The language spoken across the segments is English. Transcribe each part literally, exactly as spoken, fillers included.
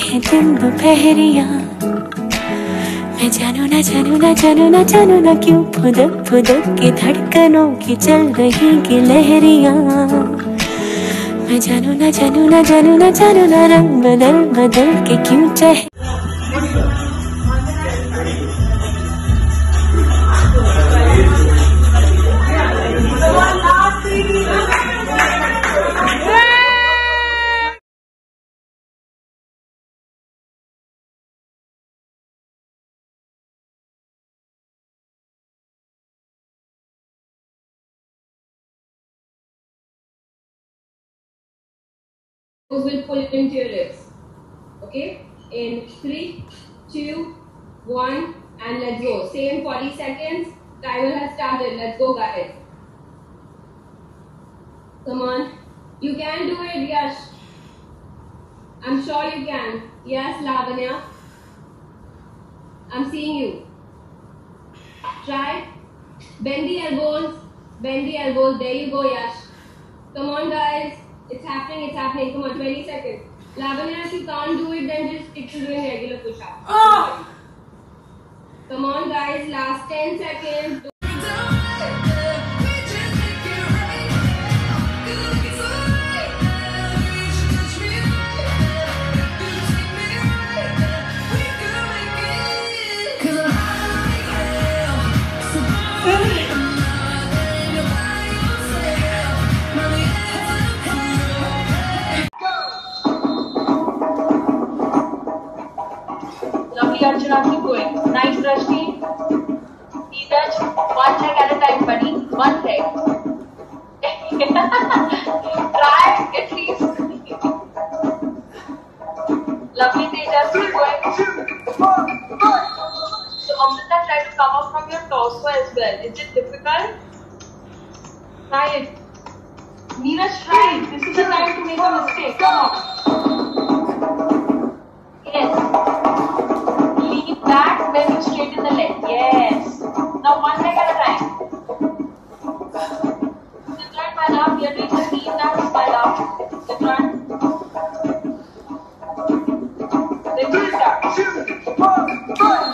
है दिन दोपहरिया। मैं जानू ना जानू ना जानू ना जानू ना क्यों फुदक फुदक के धड़कनों की चल रही की लहरिया। मैं जानू ना जानू ना जानू ना जानू ना रंग बदल बदल के क्यों चाहे। Will pull it into your lips. Okay? In three, two, one, and let's go. Same forty seconds. Timer has started. Let's go, guys. Come on. You can do it, Yash. I'm sure you can. Yes, Lavanya. I'm seeing you. Try. Bend the elbows. Bend the elbows. There you go, Yash. Come on, guys. It's happening, it's happening. Come on, twenty seconds. Lavanya, if you can't do it, then just stick to doing regular push-ups. Oh. Come on, guys. Last ten seconds. Archana, keep going. Nice, Drashti. Neeraj, one leg at a time, buddy. One leg. Try at least. Lovely, Tejas, keep going. So, Amrita, try to come up from your torso as well. Is it difficult? Try it. Neeraj, try it. This is the time to make a mistake. Come on. Yes. Back when you straighten the leg. Yes. Now one leg at a time. The turn by love. We are doing the knee taps by love. The turn. Then you start.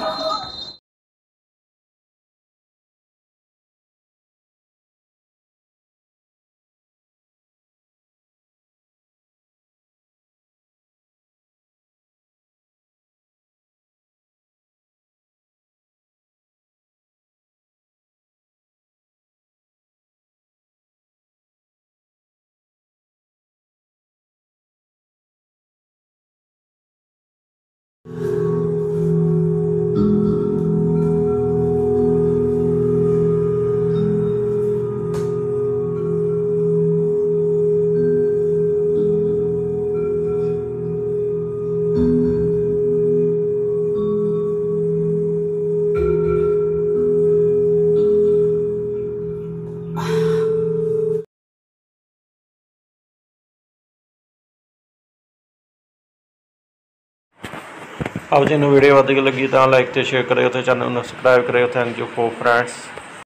आप जिन्होंने video वधिक लगी तो like तो share करो, channel में subscribe करो। Thank you for friends.